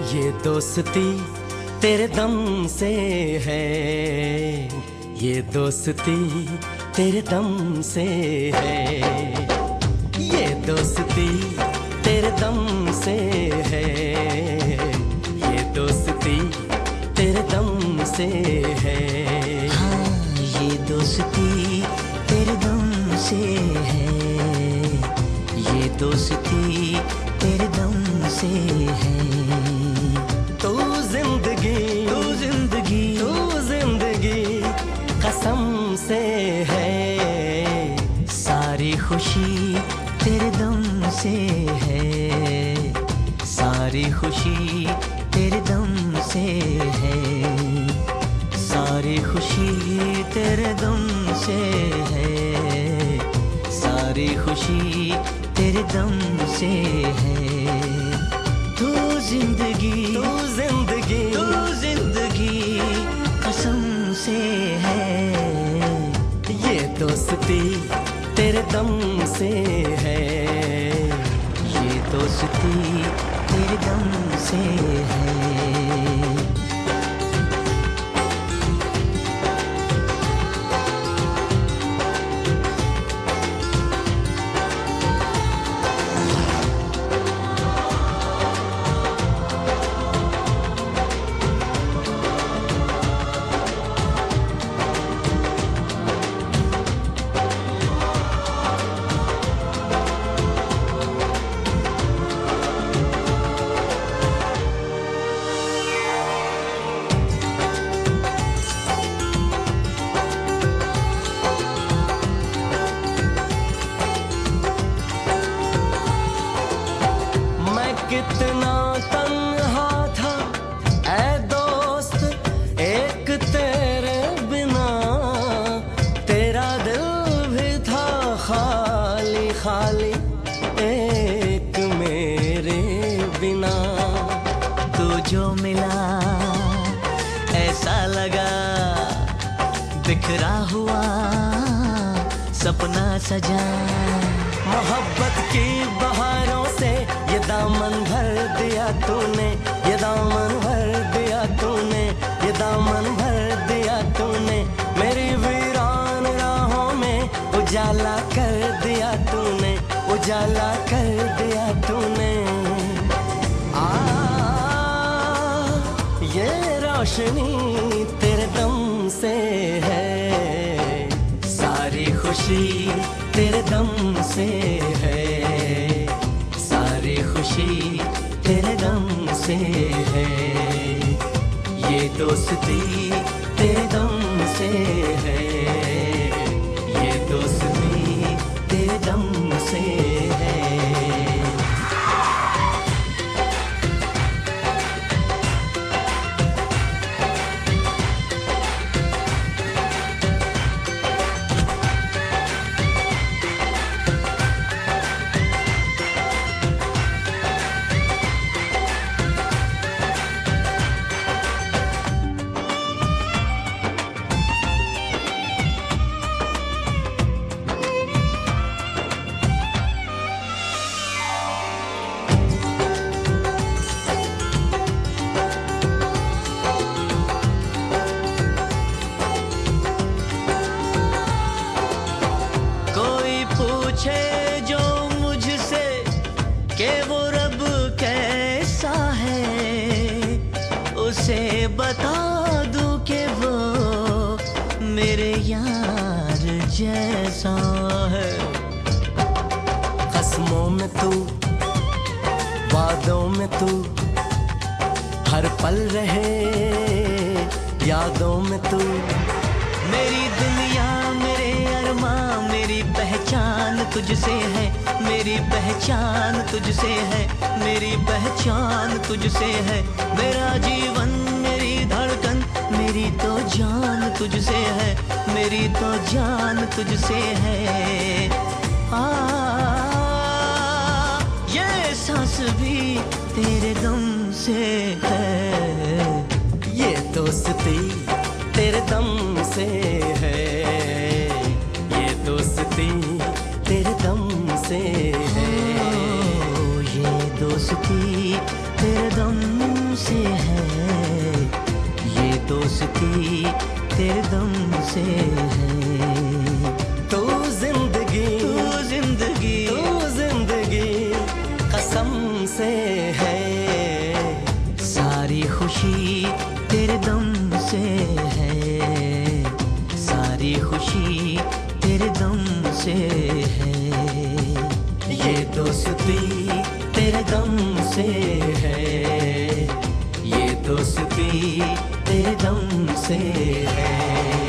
ये दोस्ती तेरे दम से है, ये दोस्ती तेरे दम से है, ये दोस्ती तेरे दम से है, ये दोस्ती तेरे दम से है। हाँ, ये दोस्ती तेरे दम से है, ये दोस्ती तेरे दम से है। तू जिंदगी कसम से है, सारी खुशी तेरे दम से है, सारी खुशी तेरे दम से है, सारी खुशी तेरे दम से है, सारी खुशी तेरे दम से है। तू जिंदगी कसम से है, ये दोस्ती तेरे दम से है, ये दोस्ती तेरे दम से है। कितना तन्हा था ऐ दोस्त एक तेरे बिना, तेरा दिल भी था खाली खाली एक मेरे बिना। तू जो मिला ऐसा लगा बिखरा हुआ सपना सजा, मोहब्बत की बहारों से ये दामन भर दिया तूने, ये दामन भर दिया तूने, ये दामन भर दिया तूने, मेरी वीरान राहों में उजाला कर दिया तूने, उजाला कर दिया तूने। ये रोशनी तेरे दम से है, सारी खुशी तेरे दम से है, सारी खुशी तेरे दम से है, ये दोस्ती तेरे दम से है, ये दोस्ती तेरे दम से है। पूछे जो मुझसे कि वो रब कैसा है, उसे बता दूं कि वो मेरे यार जैसा है। कसमों में तू, वादों में तू, हर पल रहे यादों में तू, मेरी दुनिया मेरे अरमां मेरी पहचान तुझसे है, मेरी पहचान तुझसे है, मेरी पहचान तुझसे है, मेरा जीवन मेरी धड़कन मेरी तो जान तुझसे है, मेरी तो जान तुझसे है। ये सांस भी तेरे दम से है, ये दोस्ती तेरे दम से है, ये दोस्ती तेरे दम से है, ये दोस्ती तेरे दम से से है, ये दोस्ती तेरे दम से है। तू जिंदगी, तू जिंदगी, तू जिंदगी कसम से है। सारी खुशी तेरे दम से है, सारी खुशी तेरे दम से है। ये दोस्ती तेरे दम से है, ये दोस्ती तेरे दम से है।